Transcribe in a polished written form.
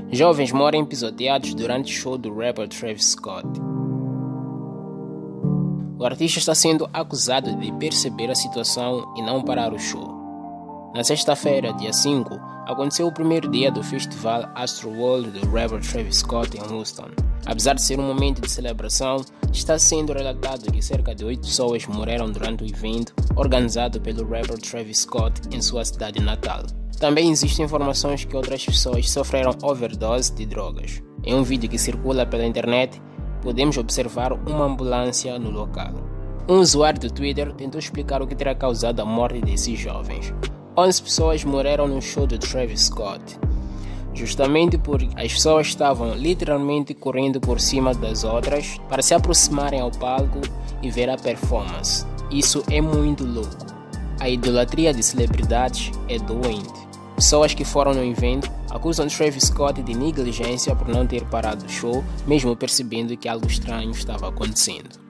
Jovens morrem pisoteados durante o show do rapper Travis Scott. O artista está sendo acusado de perceber a situação e não parar o show. Na sexta-feira, dia 5, aconteceu o primeiro dia do festival Astroworld do rapper Travis Scott em Houston. Apesar de ser um momento de celebração, está sendo relatado que cerca de 8 pessoas morreram durante o evento organizado pelo rapper Travis Scott em sua cidade natal. Também existem informações que outras pessoas sofreram overdose de drogas. Em um vídeo que circula pela internet, podemos observar uma ambulância no local. Um usuário do Twitter tentou explicar o que terá causado a morte desses jovens. 11 pessoas morreram no show de Travis Scott, justamente porque as pessoas estavam literalmente correndo por cima das outras para se aproximarem ao palco e ver a performance. Isso é muito louco. A idolatria de celebridades é doente. Pessoas que foram no evento acusam Travis Scott de negligência por não ter parado o show, mesmo percebendo que algo estranho estava acontecendo.